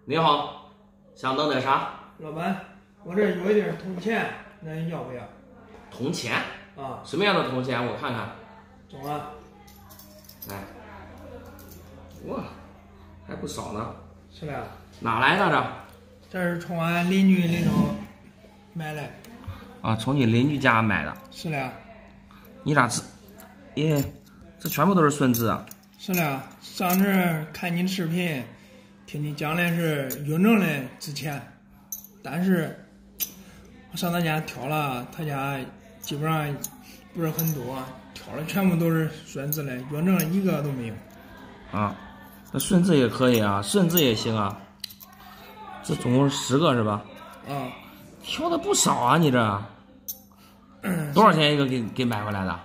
你好，想弄点啥？ 老板，我这有一点铜钱，那你要不要？ 铜钱啊， 什么样的铜钱？我看看。 中了。 来，哇，还不少呢。 是的。 哪来的这？ 这是从俺邻居那头买来。 啊，从你邻居家买的。 是的。 你咋这？耶，这全部都是顺字啊。 是的，上次看你的视频，听你讲的是雍正的值钱，但是我上他家挑了，他家基本上不是很多，挑的全部都是顺字的，雍正一个都没有。 啊，那顺字也可以啊，顺字也行啊。这总共10个是吧？ 啊， 挑的不少啊，你这。多少钱一个给买回来的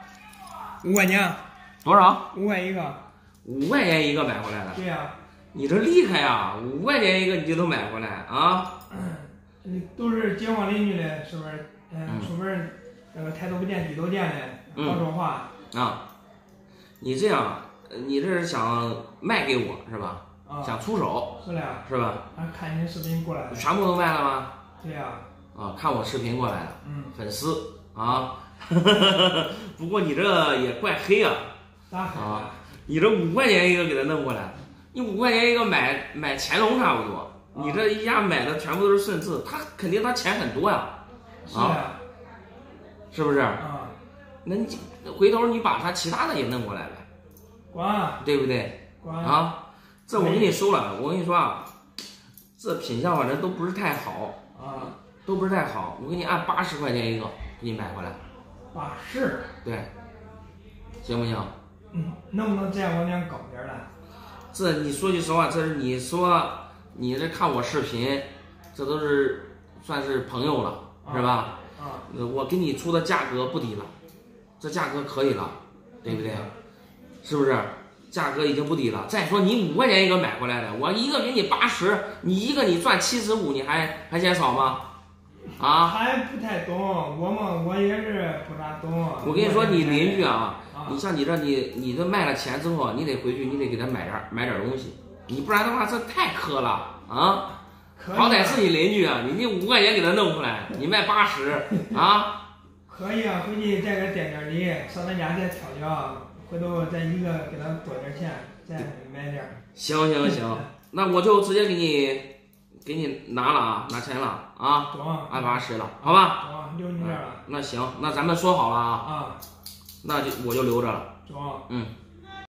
？5块钱。 多少 ？5块一个。 5块钱一个买回来的。 对呀。 你这厉害呀！5块钱一个你就能买回来啊？ 都是街坊邻居的，是不是？出门那个抬头不见低头见的，好说话。 啊，你这样，你这是想卖给我是吧？想出手。 是的。 是吧？ 俺看你视频过来的。 全部都卖了吗？ 对呀。 啊，看我视频过来的。粉丝啊。不过你这也怪黑啊。 咋黑啊？ 你这5块钱一个给他弄过来，你5块钱一个买乾隆差不多。你这一家买的全部都是顺字，他肯定他钱很多呀。 是的。 是不是？ 啊。 那你回头你把他其他的也弄过来呗。 管。 对不对？ 管。 啊，这我跟你说了，我跟你说啊，这品相反正都不是太好啊， 都不是太好。我给你按80块钱一个给你买回来。 80。 对。行不行？ 能不能再往点高点了？ 这你说句实话，这是你说你这看我视频，这都是算是朋友了，是吧？我给你出的价格不低了，这价格可以了，对不对？是不是？价格已经不低了。再说你5块钱一个买回来的，我一个给你80，你一个你赚75，你还嫌少吗？啊？ 还不太懂，我也是不咋懂。 我跟你说，你邻居啊，你像你这你这卖了钱之后，你得回去，你得给他买点东西，你不然的话这太磕了啊！好歹是你邻居啊，你5块钱给他弄出来，你卖80啊？ 可以啊，回去再给点点礼，上他家再挑挑，回头再一个给他多点钱，再买点。 行，那我就直接给你拿了啊，拿钱了啊，按80了，好吧？ 留你这儿了。 那行，那咱们说好了啊。那我就留着了。